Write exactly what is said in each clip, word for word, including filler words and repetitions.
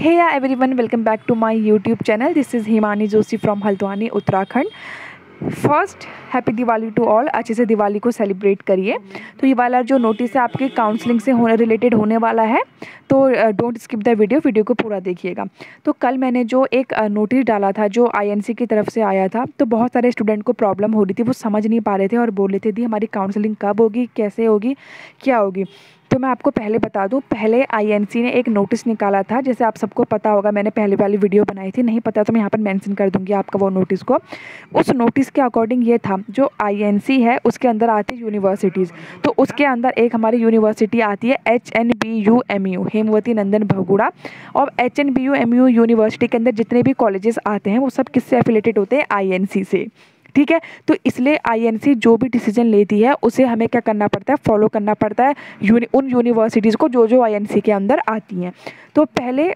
Hey yeah, everyone, welcome back to my YouTube channel. This is Himani Joshi from Haldwani Uttarakhand. First happy Diwali to all. अच्छे से दिवाली को celebrate करिए। तो ये वाला जो नोटिस है आपके काउंसलिंग से होने रिलेटेड होने वाला है, तो don't skip the video video को पूरा देखिएगा। तो कल मैंने जो एक नोटिस डाला था जो आईएनसी की तरफ से आया था, तो बहुत सारे स्टूडेंट को प्रॉब्लम हो रही थी, वो समझ नहीं पा रहे थे और बोल रहे थे दी हमारी काउंसलिंग कब होगी, कैसे होगी, क्या होगी। तो मैं आपको पहले बता दूं, पहले आईएनसी ने एक नोटिस निकाला था, जैसे आप सबको पता होगा, मैंने पहले वाली वीडियो बनाई थी, नहीं पता तो मैं यहाँ पर मेंशन कर दूंगी आपका वो नोटिस को। उस नोटिस के अकॉर्डिंग ये था, जो आईएनसी है उसके अंदर आती है यूनिवर्सिटीज़। तो उसके अंदर एक हमारी यूनिवर्सिटी आती है H N B U M U Hemvati Nandan Bahuguna. और H N B U M U university के अंदर जितने भी कॉलेजेस आते हैं वो सब किससे एफिलेटेड होते हैं, आईएनसी से। ठीक है, तो इसलिए आईएनसी जो भी डिसीजन लेती है उसे हमें क्या करना पड़ता है, फॉलो करना पड़ता है यूनि उन यूनिवर्सिटीज़ को जो जो आईएनसी के अंदर आती हैं। तो पहले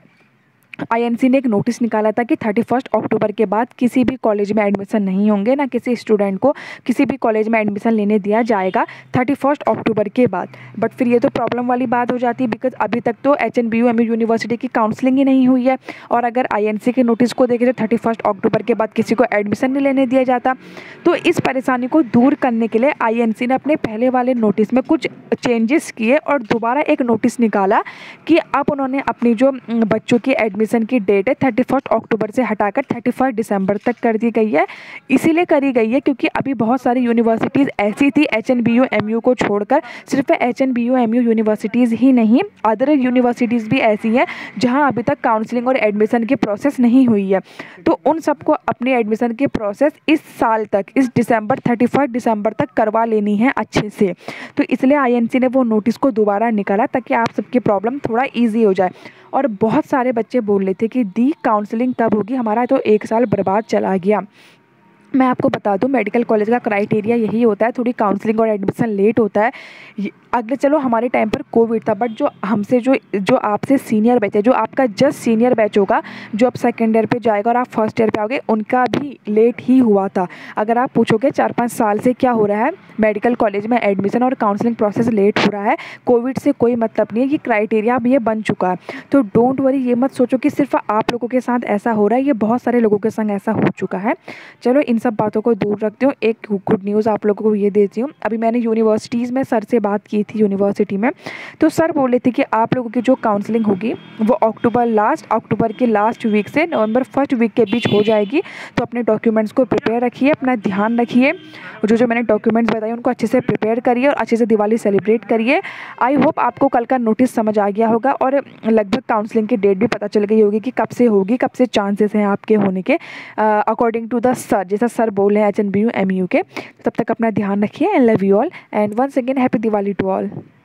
आईएनसी ने एक नोटिस निकाला था कि थर्टी फर्स्ट अक्टूबर के बाद किसी भी कॉलेज में एडमिशन नहीं होंगे, ना किसी स्टूडेंट को किसी भी कॉलेज में एडमिशन लेने दिया जाएगा थर्टी फर्स्ट अक्टूबर के बाद। बट फिर ये तो प्रॉब्लम वाली बात हो जाती है, बिकॉज अभी तक तो H N B U M U university की काउंसलिंग ही नहीं हुई है। और अगर आईएनसी के नोटिस को देखें तो थर्टी फर्स्ट अक्टूबर के बाद किसी को एडमिशन नहीं लेने दिया जाता। तो इस परेशानी को दूर करने के लिए आईएनसी ने अपने पहले वाले नोटिस में कुछ चेंजेस किए और दोबारा एक नोटिस निकाला कि अब उन्होंने अपनी जो बच्चों की एडमिशन की डेट है थर्टी फर्स्ट अक्टूबर से हटाकर थर्टी फर्स्ट दिसंबर तक कर दी गई है। इसीलिए करी गई है क्योंकि अभी बहुत सारी यूनिवर्सिटीज़ ऐसी थी H N B U M U को छोड़कर, सिर्फ H N B U M U universities ही नहीं, अदर यूनिवर्सिटीज़ भी ऐसी हैं जहां अभी तक काउंसलिंग और एडमिशन की प्रोसेस नहीं हुई है। तो उन सबको अपनी एडमिशन की प्रोसेस इस साल तक, इस दिसंबर थर्टी फर्स्ट दिसंबर तक करवा लेनी है अच्छे से। तो इसलिए आईएनसी ने वो नोटिस को दोबारा निकाला ताकि आप सबकी प्रॉब्लम थोड़ा ईजी हो जाए। और बहुत सारे बच्चे बोल रहे थे कि दी काउंसलिंग कब होगी, हमारा तो एक साल बर्बाद चला गया। मैं आपको बता दूं, मेडिकल कॉलेज का क्राइटेरिया यही होता है, थोड़ी काउंसलिंग और एडमिशन लेट होता है। अगले चलो हमारे टाइम पर कोविड था, बट जो हमसे जो जो आपसे सीनियर बैच है, जो आपका जस्ट सीनियर बैच होगा, जो आप सेकेंड ईयर पे जाएगा और आप फर्स्ट ईयर पे आओगे, उनका भी लेट ही हुआ था। अगर आप पूछोगे चार पाँच साल से क्या हो रहा है मेडिकल कॉलेज में एडमिशन और काउंसलिंग प्रोसेस लेट हो रहा है, कोविड से कोई मतलब नहीं है, ये क्राइटेरिया अब ये बन चुका है। तो डोंट वरी, ये मत सोचो कि सिर्फ आप लोगों के साथ ऐसा हो रहा है, ये बहुत सारे लोगों के संग ऐसा हो चुका है। चलो इन सब बातों को दूर रखती हूँ, एक गुड न्यूज़ आप लोगों को ये देती हूँ। अभी मैंने यूनिवर्सिटीज़ में सर से बात की थी यूनिवर्सिटी में, तो सर बोले थे कि आप लोगों की जो काउंसलिंग होगी वो अक्टूबर लास्ट अक्टूबर के लास्ट वीक से नवंबर फर्स्ट वीक के बीच हो जाएगी। तो अपने डॉक्यूमेंट्स को प्रिपेयर रखिए, अपना ध्यान रखिए, जो जो मैंने डॉक्यूमेंट्स बताए उनको अच्छे से प्रिपेयर करिए और अच्छे से दिवाली सेलिब्रेट करिए। आई होप आपको कल का नोटिस समझ आ गया होगा और लगभग काउंसलिंग की डेट भी पता चल गई होगी कि कब से होगी, कब से चांसेस हैं आपके होने के, अकॉर्डिंग टू द सर, जैसा सर बोले हैं H N B U M U के। तब तक अपना ध्यान रखिए and love you all and once again happy Diwali to all.